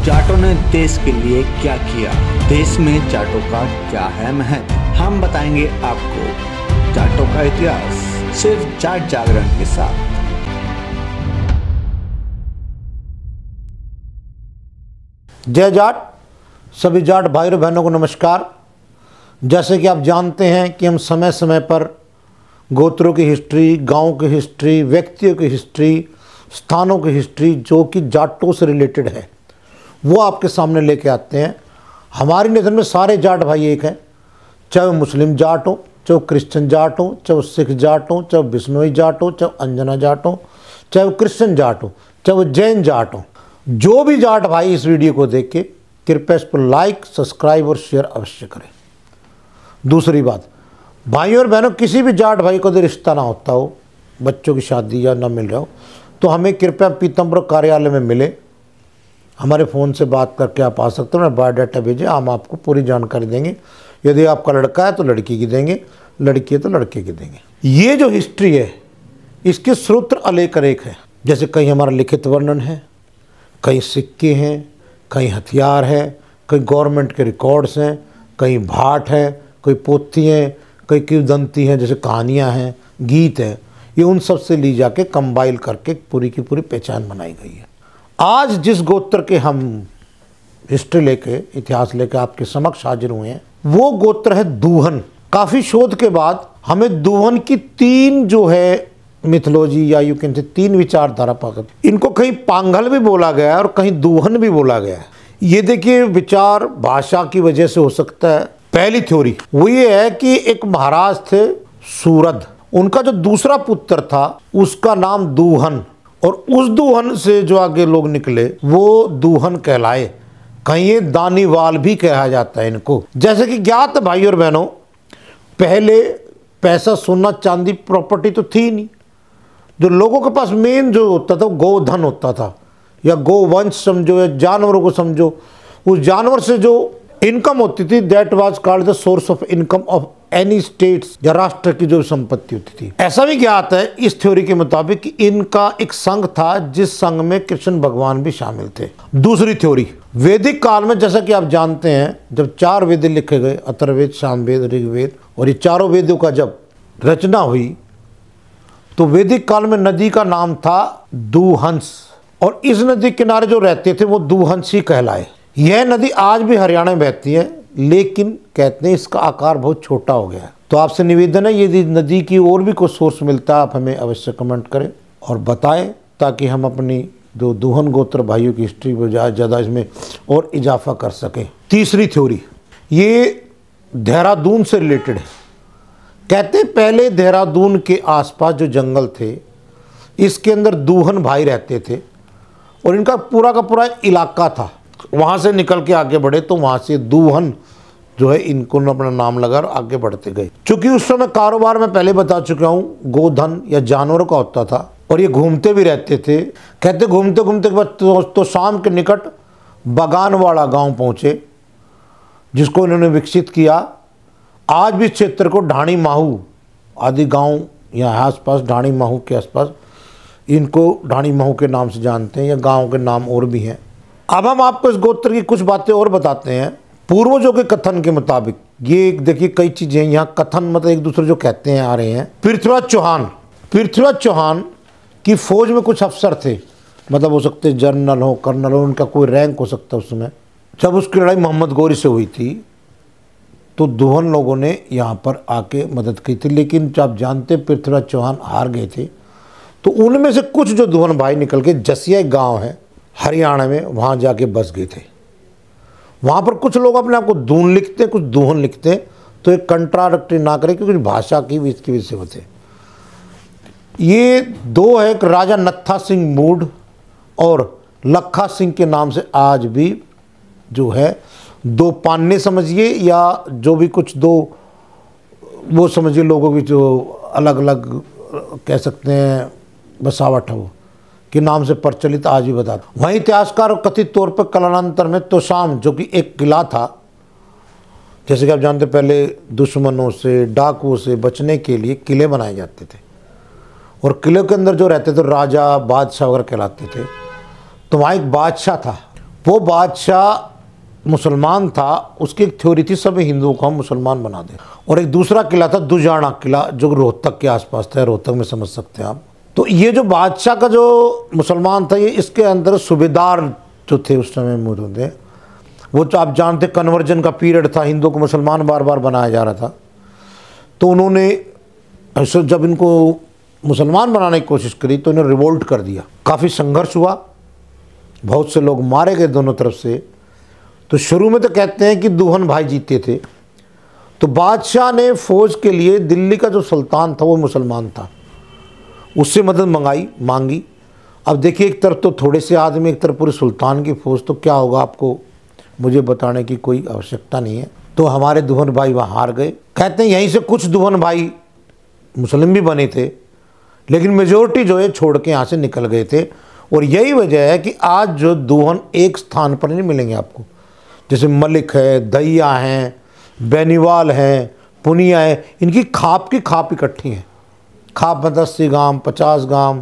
जाटों ने देश के लिए क्या किया, देश में जाटों का क्या है महत्व, हम बताएंगे आपको जाटों का इतिहास सिर्फ जाट जागरण के साथ। जय जाट। सभी जाट भाई और बहनों को नमस्कार। जैसे कि आप जानते हैं कि हम समय समय पर गोत्रों की हिस्ट्री, गांव की हिस्ट्री, व्यक्तियों की हिस्ट्री, स्थानों की हिस्ट्री जो कि जाटों से रिलेटेड है वो आपके सामने लेके आते हैं। हमारी नज़र में सारे जाट भाई एक हैं, चाहे वो मुस्लिम जाट हो, चाहे वो क्रिश्चियन जाट हो, चाहे वो सिख जाट हो, चाहे वो बिश्नोई जाट हो, चाहे अंजना जाट हो, चाहे वो क्रिश्चियन जाट हो, चाहे वो जैन जाट हो। जो भी जाट भाई इस वीडियो को देख के कृपया इस पर लाइक, सब्सक्राइब और शेयर अवश्य करें। दूसरी बात, भाइयों और बहनों, किसी भी जाट भाई को यदि रिश्ता ना होता हो, बच्चों की शादी या ना मिल रहा हो, तो हमें कृपया पीतमपुर कार्यालय में मिले, हमारे फ़ोन से बात करके आप आ सकते हो। मैं बायोडाटा भेजें, हम आपको पूरी जानकारी देंगे। यदि आपका लड़का है तो लड़की की देंगे, लड़की है तो लड़के की देंगे। ये जो हिस्ट्री है इसके स्रोत अनेक अनेक है। जैसे कहीं हमारा लिखित वर्णन है, कहीं सिक्के हैं, कहीं हथियार है, कहीं गवर्नमेंट के रिकॉर्ड्स हैं, कहीं भाट है, कहीं पोथी हैं, कहीं किंवदंती हैं, जैसे कहानियाँ हैं, गीत है। ये उन सब से ली जाके कंबाइल करके पूरी की पूरी पहचान बनाई गई है। आज जिस गोत्र के हम हिस्ट्री लेके, इतिहास लेके आपके समक्ष हाजिर हुए हैं वो गोत्र है दूहन। काफ़ी शोध के बाद हमें दूहन की तीन जो है मिथोलॉजी या यूं कहते तीन विचारधारा पाकर, इनको कहीं पांगल भी बोला गया है और कहीं दूहन भी बोला गया है। ये देखिए, विचार भाषा की वजह से हो सकता है। पहली थ्योरी वो ये है कि एक महाराज थे सूरद, उनका जो दूसरा पुत्र था उसका नाम दूहन, और उस दूहन से जो आगे लोग निकले वो दूहन कहलाए। कहीं ये दानीवाल भी कहा जाता है इनको। जैसे कि ज्ञात भाई और बहनों, पहले पैसा, सोना, चांदी प्रॉपर्टी तो थी नहीं। जो लोगों के पास मेन जो होता था गोधन होता था, या गोवंश समझो, या जानवरों को समझो। उस जानवर से जो इनकम होती थी that was called the source of income of any states, या राष्ट्र की जो संपत्ति होती थी। ऐसा भी ज्ञात है इस थ्योरी के मुताबिक कि इनका एक संघ था जिस संघ में कृष्ण भगवान भी शामिल थे। दूसरी थ्योरी, वैदिक काल में जैसा कि आप जानते हैं जब 4 वेद लिखे गए, अथर्ववेद, सामवेद, ऋग्वेद, और ये चारों वेदों का जब रचना हुई तो वैदिक काल में नदी का नाम था दूहंस, और इस नदी किनारे जो रहते थे वो दूहंसी कहलाए। यह नदी आज भी हरियाणा में बहती है, लेकिन कहते हैं इसका आकार बहुत छोटा हो गया है। तो आपसे निवेदन है, यदि नदी की और भी कोई सोर्स मिलता है आप हमें अवश्य कमेंट करें और बताएं, ताकि हम अपनी जो दूहन गोत्र भाइयों की हिस्ट्री को ज़्यादा इसमें और इजाफा कर सकें। तीसरी थ्योरी, ये देहरादून से रिलेटेड है। कहते हैं पहले देहरादून के आसपास जो जंगल थे इसके अंदर दूहन भाई रहते थे, और इनका पूरा का पूरा इलाका था। वहाँ से निकल के आगे बढ़े तो वहाँ से दूहन जो है इनको अपना नाम लगा और आगे बढ़ते गए। चूँकि उस समय कारोबार में पहले बता चुका हूँ गोधन या जानवरों का होता था, और ये घूमते भी रहते थे। कहते घूमते घूमते के बाद तो शाम के निकट बगानवाड़ा गांव पहुँचे, जिसको इन्होंने विकसित किया। आज भी क्षेत्र को ढाणी माहू आदि गांव यहाँ आसपास, ढाणी माहू के आसपास इनको ढाणी माहू के नाम से जानते हैं, या गांव के नाम और भी हैं। अब हम आपको इस गोत्र की कुछ बातें और बताते हैं। पूर्वजों के कथन के मुताबिक, ये देखिए कई चीज़ें यहाँ कथन मतलब एक दूसरे जो कहते हैं आ रहे हैं। पृथ्वीराज चौहान की फौज में कुछ अफसर थे, मतलब हो सकते जनरल हो, कर्नल हो, उनका कोई रैंक हो सकता है। उस समय जब उसकी लड़ाई मोहम्मद गौरी से हुई थी तो दूहन लोगों ने यहाँ पर आके मदद की थी, लेकिन जब आप जानते पृथ्वीराज चौहान हार गए थे, तो उनमें से कुछ जो दूहन भाई निकल के जसिया एक गाँव है हरियाणा में, वहाँ जाके बस गए थे। वहाँ पर कुछ लोग अपने आप को दून लिखते हैं, कुछ दूहन लिखते हैं, तो एक कंट्राडिक्टरी ना करें क्योंकि भाषा की भी इसकी वजह से होते। ये दो है, एक राजा नत्था सिंह मूड और लखा सिंह के नाम से आज भी जो है दो पान्ने समझिए, या जो भी कुछ दो वो समझिए लोगों की जो अलग अलग कह सकते हैं बसावट है वो के नाम से प्रचलित आज भी बताते। वहीं इतिहासकार कथित तौर पर कालांतर में तोशाम, जो कि एक किला था, जैसे कि आप जानते पहले दुश्मनों से, डाकुओं से बचने के लिए किले बनाए जाते थे, और किले के अंदर जो रहते थे राजा, बादशाह वगैरह कहलाते थे। तो वहाँ एक बादशाह था, वो बादशाह मुसलमान था, उसकी एक थ्योरी थी सब हिंदुओं को हम मुसलमान बना दें। और एक दूसरा किला था दुजाना किला, जो रोहतक के आसपास था, रोहतक में समझ सकते हैं आप। तो ये जो बादशाह का जो मुसलमान था, ये इसके अंदर सूबेदार जो थे उस समय मौजूद थे। वो तो आप जानते कन्वर्जन का पीरियड था, हिंदुओं को मुसलमान बार बार बनाया जा रहा था। तो उन्होंने जब इनको मुसलमान बनाने की कोशिश करी तो इन्हें रिवोल्ट कर दिया। काफ़ी संघर्ष हुआ, बहुत से लोग मारे गए दोनों तरफ से। तो शुरू में तो कहते हैं कि दुहन भाई जीते थे। तो बादशाह ने फौज के लिए, दिल्ली का जो सुल्तान था वो मुसलमान था, उससे मदद मांगी। अब देखिए, एक तरफ तो थोड़े से आदमी, एक तरफ पूरे सुल्तान की फौज, तो क्या होगा आपको मुझे बताने की कोई आवश्यकता नहीं है। तो हमारे दुहन भाई वहाँ हार गए। कहते हैं यहीं से कुछ दुहन भाई मुस्लिम भी बने थे, लेकिन मेजोरिटी जो है छोड़ के यहाँ से निकल गए थे। और यही वजह है कि आज जो दुहन एक स्थान पर नहीं मिलेंगे आपको। जैसे मलिक है, दैया हैं, बेनीवाल हैं, पुनिया है, इनकी खाप की खाप इकट्ठी हैं। खाप में 80 गांव, 50 गांव,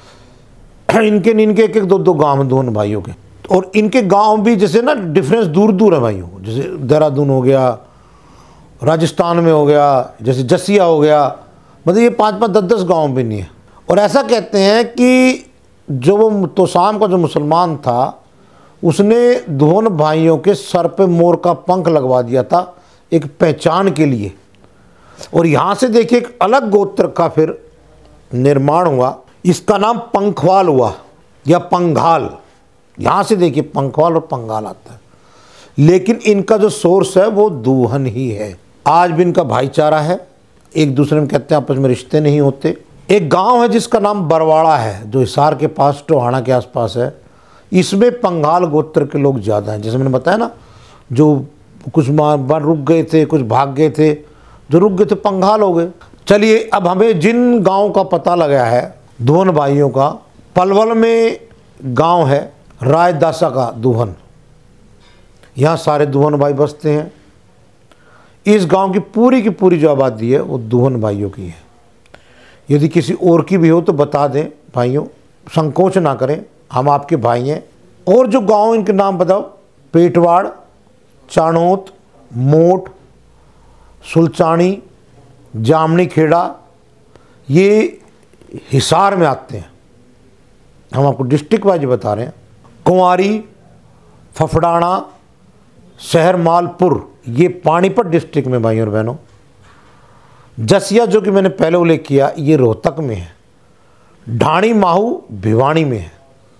इनके एक एक दो गांव हैं दुहन भाइयों के। और इनके गांव भी जैसे ना डिफरेंस दूर दूर है भाइयों। जैसे देहरादून हो गया, राजस्थान में हो गया, जैसे जसिया हो गया, मतलब ये 5-5, 10-10 गाँव भी नहीं है। और ऐसा कहते हैं कि जो वो तोसाम का जो मुसलमान था, उसने दुहन भाइयों के सर पे मोर का पंख लगवा दिया था एक पहचान के लिए। और यहाँ से देखिए एक अलग गोत्र का फिर निर्माण हुआ, इसका नाम पंखवाल हुआ या पंघाल। यहाँ से देखिए पंखवाल और पंघाल आता है, लेकिन इनका जो सोर्स है वो दुहन ही है। आज भी इनका भाईचारा है, एक दूसरे में कहते हैं आपस में रिश्ते नहीं होते। एक गांव है जिसका नाम बरवाड़ा है, जो हिसार के पास टोहाना के आसपास है। इसमें पंघाल गोत्र के लोग ज़्यादा हैं। जैसे मैंने बताया ना, जो कुछ बार रुक गए थे, कुछ भाग गए थे, जो रुक गए थे पंघाल हो गए। चलिए, अब हमें जिन गांव का पता लगा है दुहन भाइयों का, पलवल में गांव है रायदासा का दुहन, यहाँ सारे दुहन भाई बसते हैं। इस गांव की पूरी जो आबादी है वो दुहन भाइयों की है। यदि किसी और की भी हो तो बता दें भाइयों, संकोच ना करें, हम आपके भाई हैं। और जो गांव इनके नाम बताओ, पेटवाड़, चाणोत, मोट, सुलचानी, जामनी खेड़ा, ये हिसार में आते हैं। हम आपको डिस्ट्रिक्ट वाइज बता रहे हैं। कुंवारी, फफड़ाना, शहर मालपुर, ये पानीपत डिस्ट्रिक्ट में भाई और बहनों। जसिया जो कि मैंने पहले उल्लेख किया, ये रोहतक में है। ढाणी माहू भिवानी में है।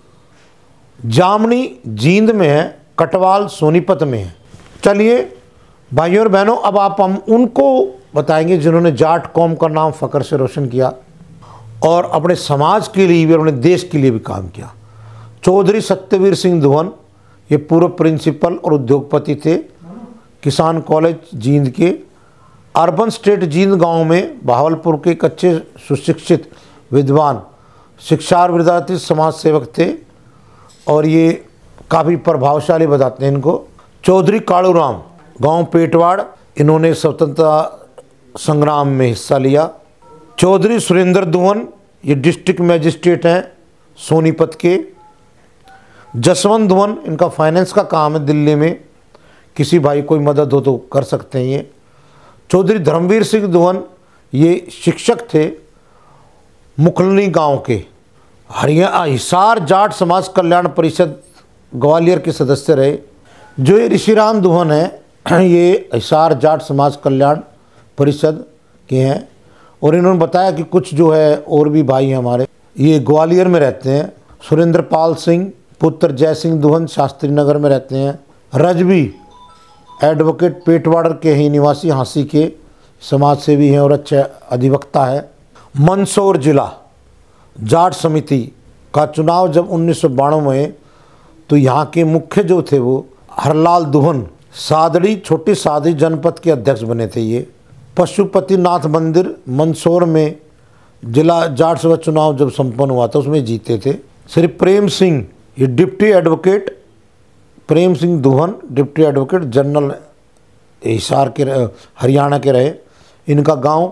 जामनी जींद में है। कटवाल सोनीपत में है। चलिए भाइयों और बहनों, अब हम उनको बताएंगे जिन्होंने जाट कौम का नाम फ़ख्र से रोशन किया और अपने समाज के लिए भी, अपने देश के लिए भी काम किया। चौधरी सत्यवीर सिंह दुहन, ये पूर्व प्रिंसिपल और उद्योगपति थे। किसान कॉलेज जींद के, अर्बन स्टेट जींद गांव में बहावलपुर के कच्चे सुशिक्षित विद्वान शिक्षार विद्यार्थी समाज सेवक थे। और ये काफ़ी प्रभावशाली बताते हैं इनको। चौधरी कालूराम, गांव पेटवाड़, इन्होंने स्वतंत्रता संग्राम में हिस्सा लिया। चौधरी सुरेंद्र दुहन, ये डिस्ट्रिक्ट मैजिस्ट्रेट हैं सोनीपत के। जसवंत दुहन, इनका फाइनेंस का काम है दिल्ली में, किसी भाई कोई मदद हो तो कर सकते हैं ये। चौधरी धर्मवीर सिंह दुहन, ये शिक्षक थे मुखलनी गांव के। हिसार जाट समाज कल्याण परिषद ग्वालियर के सदस्य रहे। जो ये ऋषिराम दुहन है, ये हिसार जाट समाज कल्याण परिषद के हैं। और इन्होंने बताया कि कुछ जो है और भी भाई हैं हमारे, ये ग्वालियर में रहते हैं। सुरेंद्र पाल सिंह पुत्र जय सिंह दुहन शास्त्री नगर में रहते हैं। रजवी एडवोकेट पेटवाड़ के ही निवासी, हाँसी के समाज सेवी हैं और अच्छे अधिवक्ता है। मंदसौर जिला जाट समिति का चुनाव जब 1992 में, तो यहाँ के मुख्य जो थे वो हरलाल दुहन सादड़ी, छोटी सादड़ी जनपद के अध्यक्ष बने थे ये। पशुपतिनाथ मंदिर मंदसौर में जिला जाट सभा चुनाव जब संपन्न हुआ था उसमें जीते थे। श्री प्रेम सिंह, ये deputy advocate, Prem Singh Duhan deputy advocate general Hisar के हरियाणा के रहे। इनका गांव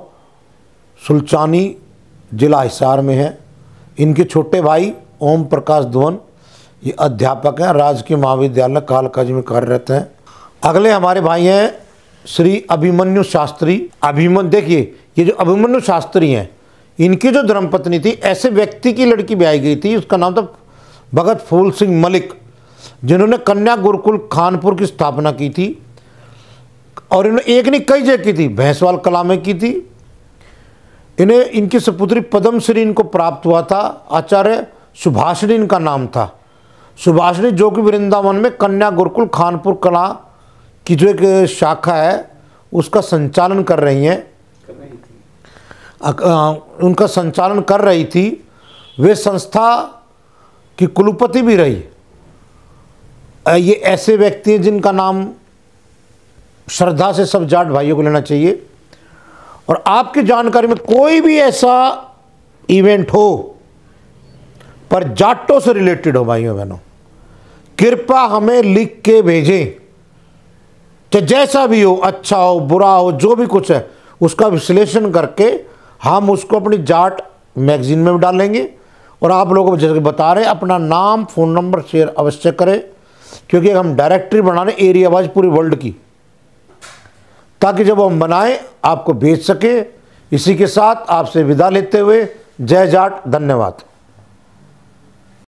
सुलचानी जिला हिसार में है। इनके छोटे भाई ओम प्रकाश दुहन, ये अध्यापक हैं, राजकीय महाविद्यालय कालकाजी में कार्यरत हैं। अगले हमारे भाई हैं श्री अभिमन्यु शास्त्री। देखिए ये जो अभिमन्यु शास्त्री हैं, इनकी जो धर्मपत्नी थी, ऐसे व्यक्ति की लड़की ब्याही गई थी, उसका नाम था भगत फूल सिंह मलिक, जिन्होंने कन्या गुरुकुल खानपुर की स्थापना की थी। और इन्होंने एक नहीं कई जगह की थी, भैंसवाल कला में की थी। इन्हें इनकी सपुत्री पद्मश्री इनको प्राप्त हुआ था। आचार्य सुभाषिनी इनका नाम था, सुभाषिनी, जो कि वृंदावन में कन्या गुरुकुल खानपुर कला की जो एक शाखा है उसका संचालन कर रही हैं, उनका संचालन कर रही थी। वे संस्था की कुलपति भी रही। ये ऐसे व्यक्ति हैं जिनका नाम श्रद्धा से सब जाट भाइयों को लेना चाहिए। और आपकी जानकारी में कोई भी ऐसा इवेंट हो पर जाटों से रिलेटेड हो भाइयों बहनों, कृपया हमें लिख के भेजें। चाहे जैसा भी हो, अच्छा हो बुरा हो, जो भी कुछ है उसका विश्लेषण करके हम उसको अपनी जाट मैगजीन में डालेंगे। और आप लोगों को जैसे बता रहे हैं, अपना नाम फ़ोन नंबर शेयर अवश्य करें, क्योंकि हम डायरेक्टरी बना रहे एरिया वाइज पूरी वर्ल्ड की, ताकि जब हम बनाएं आपको भेज सके। इसी के साथ आपसे विदा लेते हुए जय जाट, धन्यवाद।